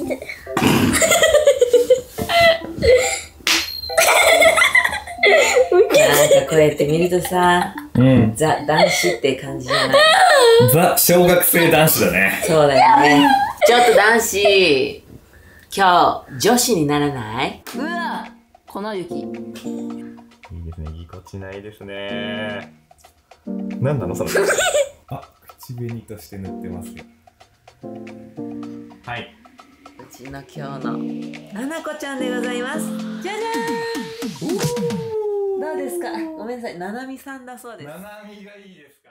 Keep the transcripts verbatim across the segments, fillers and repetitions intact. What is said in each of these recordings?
なんかこうやって見るとさ、うん、ザ男子って感じじゃない？ ザ小学生男子だね。 そうだよね。ちょっと男子、今日女子にならない？うわ、粉雪。いいですね、ぎこちないですね。なんなのそのあ、口紅として塗ってますよ。はい、 うちの今日のななこちゃんでございます。じゃじゃーん。どうですか？ごめんなさい、ななみさんだそうです。 ななみがいいですか？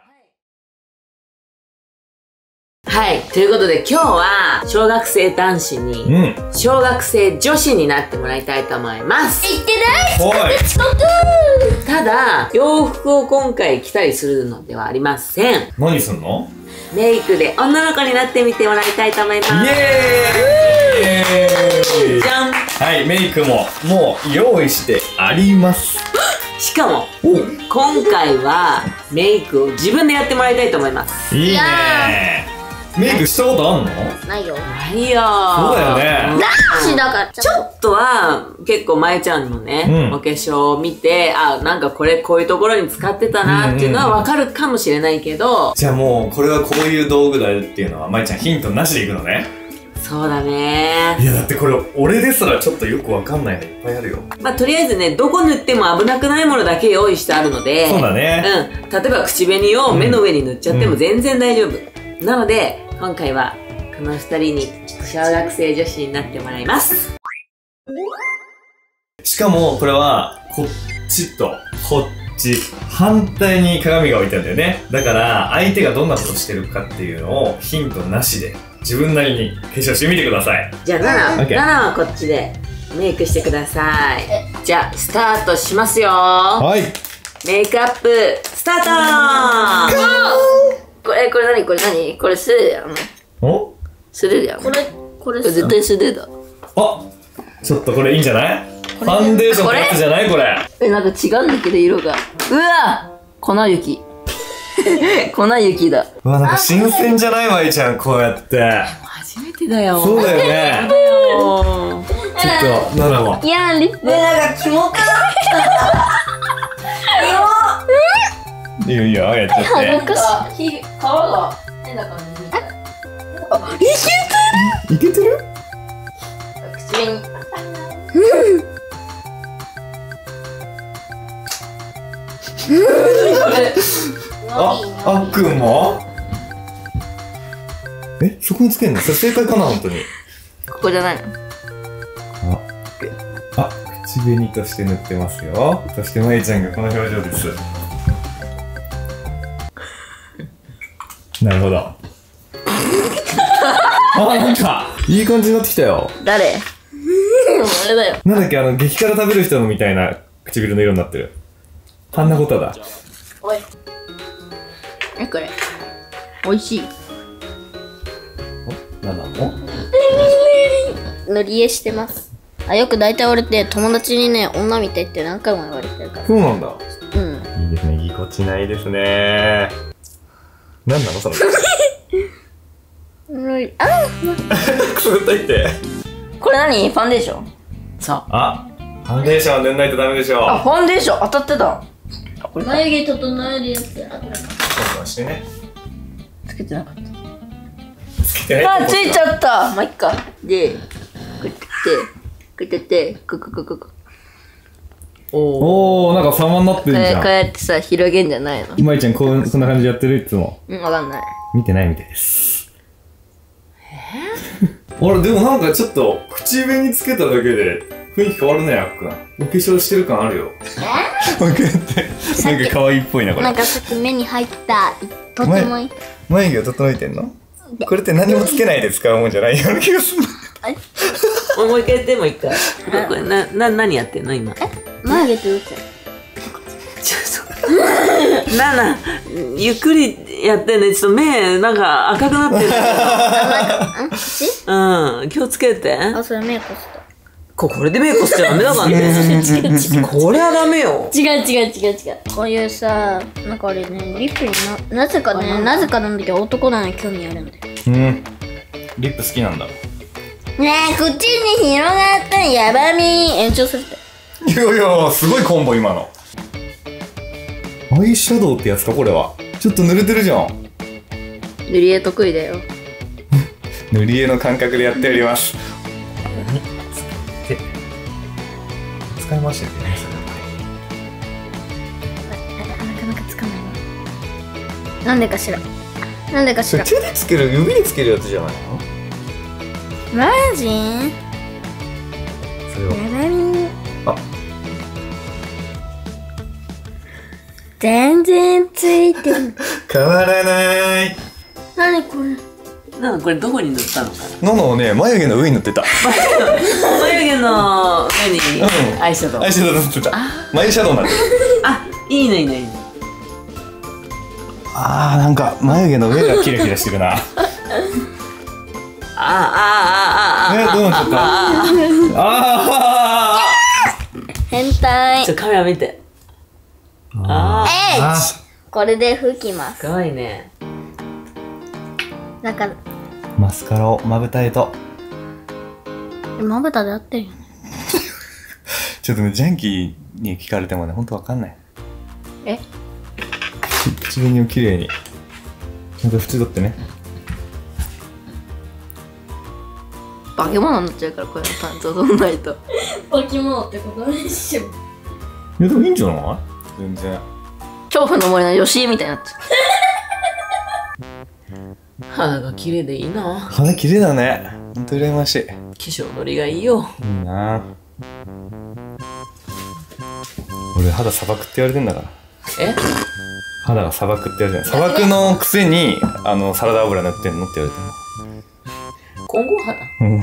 はい、ということで今日は小学生男子に小学生女子になってもらいたいと思います。いってらい、遅刻。ただ洋服を今回着たりするのではありません。 何すんの？ メイクで女の子になってみてもらいたいと思います。イエーイ。じゃん。はい、メイクももう用意してあります。 しかも今回はメイクを自分でやってもらいたいと思います。 いいね。メイクしたことあんの？ ないよ。 ないよ。 そうだよね。 男子だからちょっとは結構まえちゃんのね、うん、お化粧を見て、あ、なんかこれこういうところに使ってたなっていうのはわかるかもしれないけど、 じゃあもうこれはこういう道具だよっていうのはまえちゃんヒントなしでいくのね。 そうだね。 いやだってこれ俺ですらちょっとよくわかんないのいっぱいあるよ。 まあとりあえずね、どこ塗っても危なくないものだけ用意してあるので、 そうだね。 うん、例えば口紅を目の上に塗っちゃっても全然大丈夫、うん、なので今回はこのふたりに小学生女子になってもらいます。 しかもこれはこっちとこっち反対に鏡が置いてあるんだよね。だから相手がどんなことしてるかっていうのをヒントなしで自分なりに化粧してみてください。 じゃあナナ、ナナはこっちでメイクしてください。じゃあスタートしますよ。 はい、 メイクアップスタート。 これこれ何これ何これ素手だよね。 お？ 素手だよ。これこれ絶対素手だ。 あ、ちょっとこれいいんじゃない？ファンデーションのやつじゃないこれ。 え、なんか違うんだけど色が。うわ、粉雪。粉雪だ。 うわ、なんか新鮮じゃないまいちゃん、こうやって。 初めてだよ。 そうだよね。ちょっとナナも。 いやリップなんかキモか。 いいよいいよ、やっちゃって。 皮が変な感じ。あ、 いけてる？いけてる？ 口紅。 あ、あっくんも？え、そこにつけんの？それ正解かな、本当に。 ここじゃないの？ あ、あ、口紅として塗ってますよ。そしてまいちゃんがこの表情です。なるほど。あ、なんかいい感じになってきたよ。 誰？あれだよ。 なんだっけ、あの激辛食べる人のみたいな唇の色になってる。パンナコタだ。 おい。え、これ。美味しい。 お、なんだの？ 塗り絵してます。あ、よく大体俺って友達にね、女みたいって何回も言われてるから。 そうなんだ。 うん。 いいですね、ぎこちないですね。なんなのそれ。 あくすぐったいって。 これ何？ファンデーション？ そう。 あ、ファンデーションは塗んないとダメでしょ。 あ、ファンデーション当たってた。眉毛整えるやつや。 今度はしてね。 つけてなかった。 つけてない。 あ、ついちゃった。まあ、いっか。で、こうやって、こうやってこここここ。 おお、なんか様になってるじゃん。 こうやってさ、広げんじゃないの？ まいちゃんこんこんな感じでやってるいつも。 うん、わかんない。 見てないみたいです。えー？あれでもなんかちょっと口紅つけただけで雰囲気変わるね、あっくん。お化粧してる感あるよ。え？こうやってなんか可愛いっぽいなこれ。 なんかさっき目に入ったとてもいい。 眉毛を整えてんの？これって何もつけないで使うもんじゃないような気がする。 もう一回やってもいいか。これな、な、何やってんの今。 眉毛ってどっち？ ちょっと。なな、ゆっくりやってね。ちょっと目、なんか赤くなってる。うん、気をつけて。 あ、それ目こすと。 こ、これでメイクしちゃダメだからね。これはダメよ。 違う違う違う違う。こういうさ、なんかあれね、リップにな、なぜかね、なぜかなんだけど男なのに興味あるんだよ。 うん。リップ好きなんだ。 うねえ、口に広がったヤバみ延長されて。 いやいや、すごいコンボ今の。アイシャドウってやつかこれは。ちょっと濡れてるじゃん。 塗り絵得意だよ。 塗り絵の感覚でやっております。使いましたよね。 なかなかつかないな。なんでかしら。なんでかしら。 手でつける、指につけるやつじゃないの？ マジ？ それを。 ヤバみ。 あ。 全然ついてる。 変わらない。 なにこれ。 なんかこれどこに塗ったのかな。 ののをね、眉毛の上に塗ってた。 眉毛の上にアイシャドウ。 アイシャドウ塗ってた。眉シャドウなんだ。 あ、いいねいいねいいね。 あー、なんか眉毛の上がキラキラしてるな。あああああああ。 え、どうなっちゃった？ああ。 変態。 ちょカメラ見て。ああ。これで拭きます。 すごいね。 なんかマスカラをまぶたへと。 まぶたで合ってるよね。 ちょっとね、ジャンキーに聞かれてもね、ほんとわかんない。 え？ 口紅をきれいにちゃんと縁取ってね。 化け物になっちゃうから、これのパンツを取んないと。化け物ってことでしょ。 いやでもいいんじゃない？全然。 恐怖の森の吉井みたいになっちゃう。 肌が綺麗でいいな。 肌綺麗だね。ほんと羨ましい。 化粧のりがいいよ。 いいな。俺肌砂漠って言われてんだから。 え？ 肌が砂漠って言われてる。砂漠のくせにあのサラダ油塗ってんのって言われてる。 混合肌？ うん。 思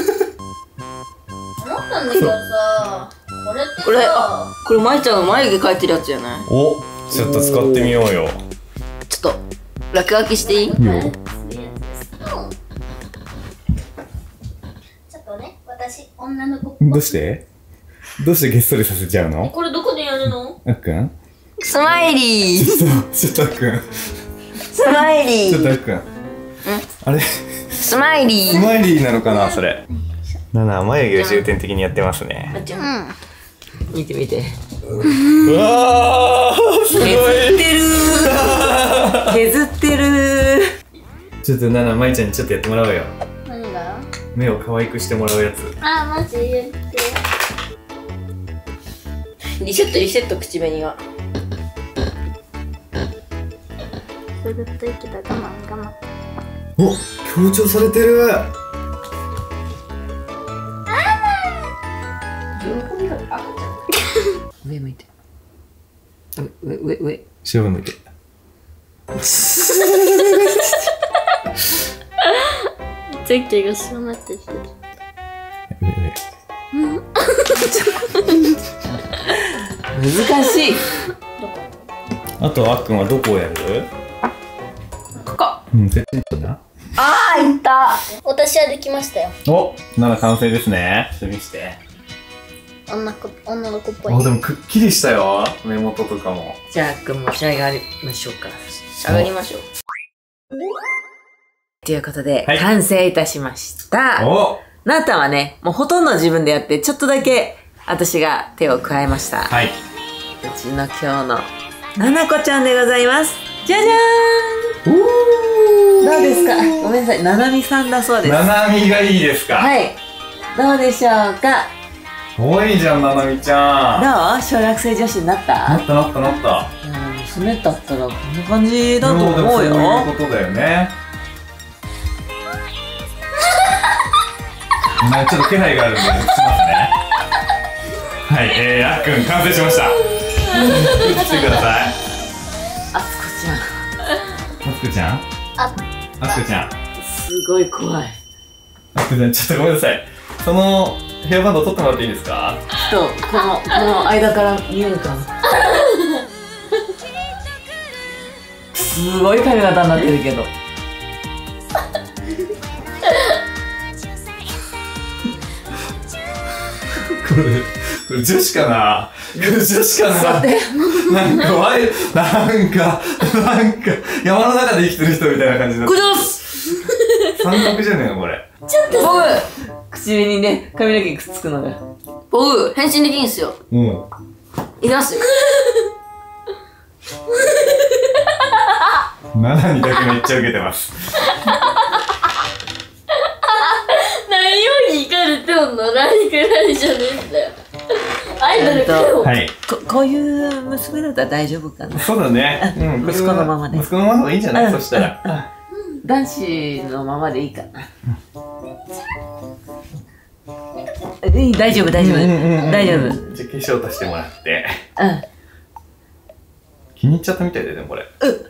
ったんだけどさ、これってさ、 これ、あ、これ舞ちゃんの眉毛描いてるやつじゃない？ お、ちょっと使ってみようよ。 ちょっと落書きしていい？ いいよ。 ちょっとね、私女の子。 どうして？どうしてげっそりさせちゃうの？ これどこでやるの？ あっくん？ スマイリー。 ちょっと、ちょっとあっくん。 スマイリー。 ちょっとあっくん。あれ？ スマイリー。 スマイリーなのかなそれ。なな、眉毛を重点的にやってますね。 うん。見て見て。 うわー、すごい。 削ってるー。削ってるー。 ちょっとなな、まいちゃんにちょっとやってもらおうよ。 何が？ 目を可愛くしてもらうやつ。 あー、マジ言って。 リセットリセット口紅が。 それだといけた我慢我慢。 お、強調されてる。 喜びが赤ちゃん。上向いて。上上上。 後ろ向いて。 ゼッケがしまってしてる。 上上。 難しい。 あとあっくんはどこをやる？ ここ。 うん、絶対な。 ああ、いった。 私はできましたよ。 お、なら完成ですね。ちょっと見して。 女の子、女の子っぽい。 あ、でもくっきりしたよ。目元とかも。 じゃあ、あっくんも仕上がりましょうか。 上がりましょう。 ということで、 はい、 完成いたしました。 お、 なたはね、もうほとんど自分でやって、ちょっとだけ私が手を加えました。 はい。 うちの今日のななこちゃんでございます。じゃじゃーん。どうですか？ごめんなさい、ななみさんだそうです。 ななみがいいですか？ はい。どうでしょうか？ かわいいじゃん、ななみちゃん。 どう？小学生女子になった？ なったなったなった。 いや、娘だったらこんな感じだと思うよ。 そういうことだよね。なんかちょっと気配があるんで、しますね。はい、えー、あっくん完成しました。来てください。 あつこちゃん。 あつこちゃん。 あ、 あつこちゃん。 すごい怖い。 あつこちゃん、ちょっとごめんなさい。そのヘアバンド取ってもらっていいですか？ ちょっとこのこの間から見えるかな。すごい髪型になってるけど。 これ、これ女子かな？これ女子かな？なんかワイ、なんか、なんか、山の中で生きてる人みたいな感じになってる。 これです。 三角じゃねえのこれ。 ちょっと僕唇にね、髪の毛くっつくのが。 僕、変身できんすよ。 うん。 いきますよ。 ななにだけめっちゃ受けてます。 何を聞かれてんの？何くらいじゃねえんだよ。アイドルかよ。 はい。 こ、こういう娘だったら大丈夫かな。 そうだね。うん。 息子のままで。 息子のままでいいんじゃない？そしたら。 男子のままでいいかな。いい、大丈夫、大丈夫。大丈夫。 じゃあ化粧足してもらって。 うん。 気に入っちゃったみたいだよね、これ。 うん。